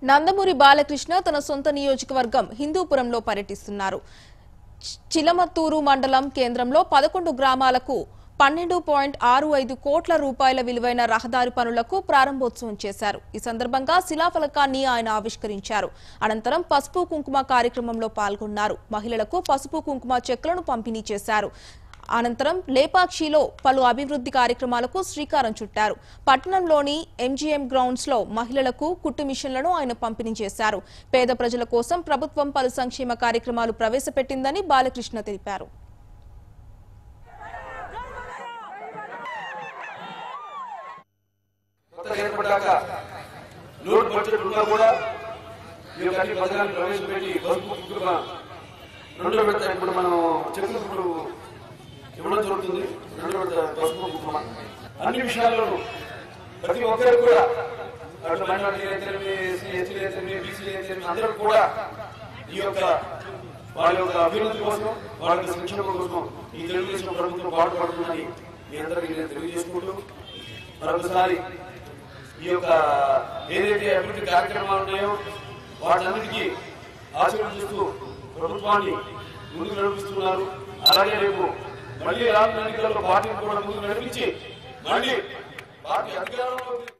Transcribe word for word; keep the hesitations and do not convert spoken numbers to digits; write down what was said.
నందమూరి బాలకృష్ణ తన సొంత నియోజకవర్గం హిందూపురంలో పర్యటిస్తున్నారు. చిలమత్తూరు మండలం కేంద్రంలో పదకొండు గ్రామాలకు పన్నెండు పాయింట్ ఆరు ఐదు కోట్ల రూపాయల విలువైన రహదారి పనులకు ప్రారంభోత్సవం చేశారు. ఈ సందర్భంగా శిలాఫలకాన్ని ఆయన ఆవిష్కరించారు. అనంతరం పసుపు కుంకుమ కార్యక్రమంలో పాల్గొన్నారు. మహిళలకు పసుపు కుంకుమ చెక్కులను పంపిణీ చేశారు. అనంతరం లేపాక్షిలో పలు అభివృద్ధి కార్యక్రమాలకు శ్రీకారం చుట్టారు. పట్టణంలోని ఎంజీఎం గ్రౌండ్స్ లో మహిళలకు కుట్టు మిషన్లను ఆయన పంపిణీ చేశారు. పేద ప్రజల కోసం ప్రభుత్వం పలు సంక్షేమ కార్యక్రమాలు ప్రవేశపెట్టిందని బాలకృష్ణ తెలిపారు. ఇవ్వడం జరుగుతుంది. పసుపు కుంకుమ అన్ని విషయాల్లోనూ ప్రతి ఒక్కరు కూడా అటు మైనారిటీ అయితేనేమి, ఎస్సీ ఎస్టీ అయితేనేమి, బీసీ అయితేనేమి అందరూ కూడా ఈ యొక్క వాళ్ళ యొక్క అభివృద్ధి కోసం, వాళ్ళ యొక్క సంక్షేమం కోసం ఈ తెలుగుదేశం ప్రభుత్వం పాటుపడుతుందని మీ అందరికీ నేను తెలియజేసుకుంటూ మరొకసారి ఈ యొక్క ఏదైతే అభివృద్ధి కార్యక్రమాలు ఉన్నాయో వాటన్నిటికీ ఆశీర్వదిస్తూ ప్రభుత్వాన్ని ముందుకు నడిపిస్తున్నారు. అలాగే రేపు మళ్ళీ రానున్న ఎన్నికల్లో పార్టీని కూడా ముందుకు నడిపించి మళ్ళీ పార్టీ అధికారంలో